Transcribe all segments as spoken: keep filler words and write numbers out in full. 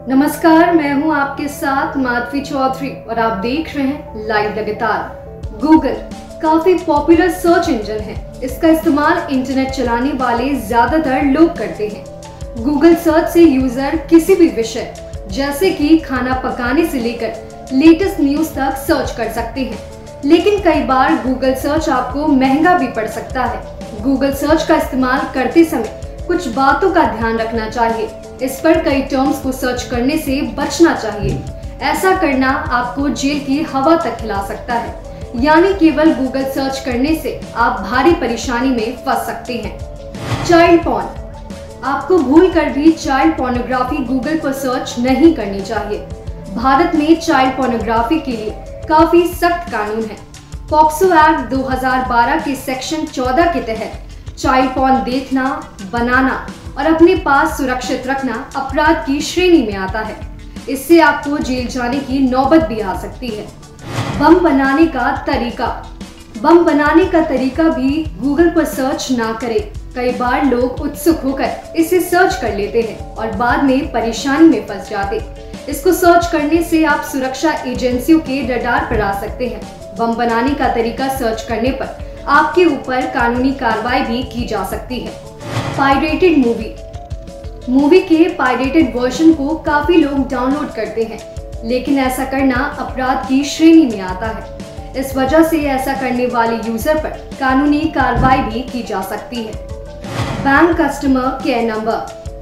नमस्कार, मैं हूं आपके साथ माधवी चौधरी और आप देख रहे हैं लाइव लगातार। गूगल काफी पॉपुलर सर्च इंजन है। इसका इस्तेमाल इंटरनेट चलाने वाले ज्यादातर लोग करते हैं। गूगल सर्च से यूजर किसी भी विषय जैसे कि खाना पकाने से लेकर लेटेस्ट न्यूज तक सर्च कर सकते हैं, लेकिन कई बार गूगल सर्च आपको महंगा भी पड़ सकता है। गूगल सर्च का इस्तेमाल करते समय कुछ बातों का ध्यान रखना चाहिए। इस पर कई टर्म्स को सर्च करने से बचना चाहिए। ऐसा करना आपको जेल की हवा तक खिला सकता है, यानी केवल गूगल सर्च करने से आप भारी परेशानी में फंस सकते हैं। चाइल्ड पॉर्न, आपको भूल कर भी चाइल्ड पोर्नोग्राफी गूगल पर सर्च नहीं करनी चाहिए। भारत में चाइल्ड पोर्नोग्राफी के लिए काफी सख्त कानून है। पॉक्सो एक्ट दो हज़ार बारह के सेक्शन चौदह के तहत चाइल्ड पॉर्न देखना, बनाना और अपने पास सुरक्षित रखना अपराध की श्रेणी में आता है। इससे आपको जेल जाने की नौबत भी आ सकती है। बम बनाने का तरीका, बम बनाने का तरीका भी गूगल पर सर्च ना करें। कई बार लोग उत्सुक होकर इसे सर्च कर लेते हैं और बाद में परेशानी में फंस जाते। इसको सर्च करने से आप सुरक्षा एजेंसियों के रडार पर आ सकते हैं। बम बनाने का तरीका सर्च करने पर आपके ऊपर कानूनी कार्रवाई भी की जा सकती है। पायरेटेड मूवी, मूवी के पायरेटेड वर्जन को काफी लोग डाउनलोड करते हैं, लेकिन ऐसा करना अपराध की श्रेणी में आता है। इस वजह से ऐसा करने वाले यूजर पर कानूनी कार्रवाई भी की जा सकती है। Bank customer care number,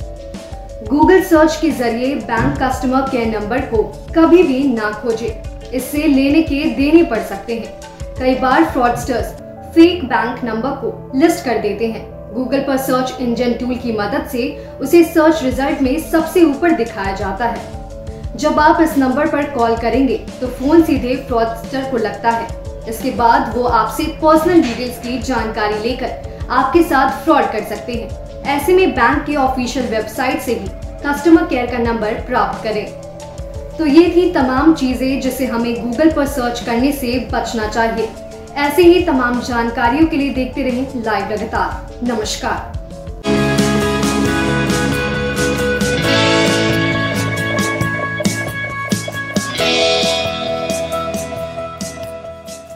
Google search के जरिए बैंक कस्टमर केयर नंबर को कभी भी ना खोजें। इससे लेने के देने पड़ सकते हैं। कई बार फ्रॉडस्टर्स फेक बैंक नंबर को लिस्ट कर देते हैं। गूगल पर सर्च इंजन टूल की मदद से उसे सर्च रिजल्ट में सबसे ऊपर दिखाया जाता है। जब आप इस नंबर पर कॉल करेंगे तो फोन सीधे फ्रॉडस्टर को लगता है। इसके बाद वो आपसे पर्सनल डिटेल्स की जानकारी लेकर आपके साथ फ्रॉड कर सकते हैं। ऐसे में बैंक के ऑफिशियल वेबसाइट से भी कस्टमर केयर का नंबर प्राप्त करें। तो ये थी तमाम चीजें जिसे हमें गूगल पर सर्च करने से बचना चाहिए। ऐसे ही तमाम जानकारियों के लिए देखते रहें लाइव लगातार। नमस्कार।